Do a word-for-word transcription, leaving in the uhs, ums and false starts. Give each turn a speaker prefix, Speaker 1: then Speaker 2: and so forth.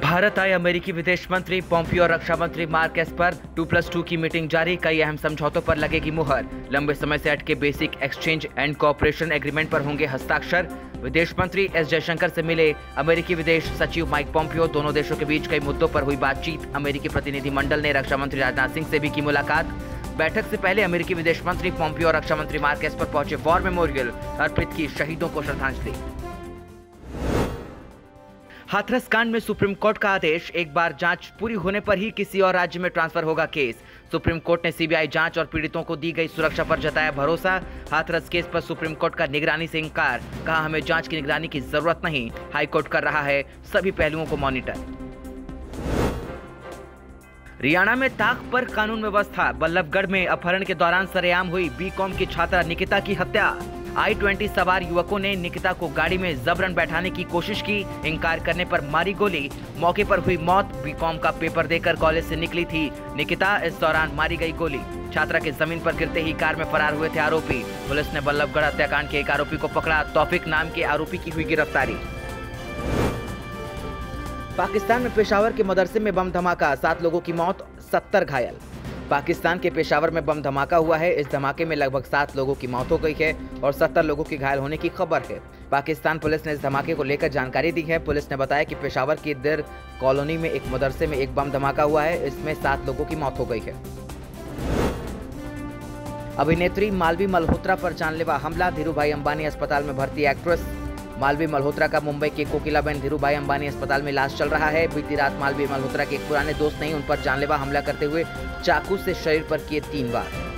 Speaker 1: भारत आए अमेरिकी विदेश मंत्री पोम्पियो और रक्षा मंत्री Mark Esper two plus two की मीटिंग जारी, कई अहम समझौतों पर लगेगी मुहर। लंबे समय से अटके basic exchange and cooperation agreement पर होंगे हस्ताक्षर। विदेश मंत्री एस जयशंकर से मिले अमेरिकी विदेश सचिव माइक पोम्पियो। दोनों देशों के बीच कई मुद्दों पर हुई बातचीत। अमेरिकी प्रतिनिधिमंडल ने रक्षा मंत्री राजनाथ सिंह से भी की मुलाकात। बैठक से पहले अमेरिकी विदेश मंत्री पोम्पियो और रक्षा मंत्री मार्क एस्पर पहुंचे वॉर मेमोरियल, अर्पित की शहीदों को श्रद्धांजलि। हाथरस कांड में सुप्रीम कोर्ट का आदेश, एक बार जांच पूरी होने पर ही किसी और राज्य में ट्रांसफर होगा केस। सुप्रीम कोर्ट ने सीबीआई जांच और पीड़ितों को दी गई सुरक्षा पर जताया भरोसा। हाथरस केस पर सुप्रीम कोर्ट का निगरानी से इंकार, कहा हमें जांच की निगरानी की जरूरत नहीं, हाई कोर्ट कर रहा है सभी पहलुओं को मॉनिटर। हरियाणा में ताक पर कानून व्यवस्था, बल्लभगढ़ में अपहरण के दौरान सरेआम हुई बीकॉम की छात्रा निकिता की हत्या। आई ट्वेंटी सवार युवकों ने निकिता को गाड़ी में जबरन बैठाने की कोशिश की, इंकार करने पर मारी गोली, मौके पर हुई मौत। बीकॉम का पेपर देकर कॉलेज से निकली थी निकिता, इस दौरान मारी गई गोली। छात्रा के जमीन पर गिरते ही कार में फरार हुए थे आरोपी। पुलिस ने बल्लभगढ़ हत्याकांड के एक आरोपी को पकड़ा, तौफीक नाम के आरोपी की हुई गिरफ्तारी। पाकिस्तान में पेशावर के मदरसे में बम धमाका, सात लोगों की मौत, सत्तर घायल। पाकिस्तान के पेशावर में बम धमाका हुआ है। इस धमाके में लगभग सात लोगों की मौत हो गई है और सत्तर लोगों की घायल होने की खबर है। पाकिस्तान पुलिस ने इस धमाके को लेकर जानकारी दी है। पुलिस ने बताया कि पेशावर की दिर कॉलोनी में एक मदरसे में एक बम धमाका हुआ है, इसमें सात लोगों की मौत हो गई है। अभिनेत्री मालवी मल्होत्रा पर जानलेवा हमला, धीरूभाई अंबानी अस्पताल में भर्ती एक्ट्रेस। मालवी मल्होत्रा का मुंबई के कोकिलाबेन धीरूभाई अंबानी अस्पताल में इलाज चल रहा है। बीती रात मालवी मल्होत्रा के एक पुराने दोस्त ने उन पर जानलेवा हमला करते हुए चाकू से शरीर पर किए तीन वार।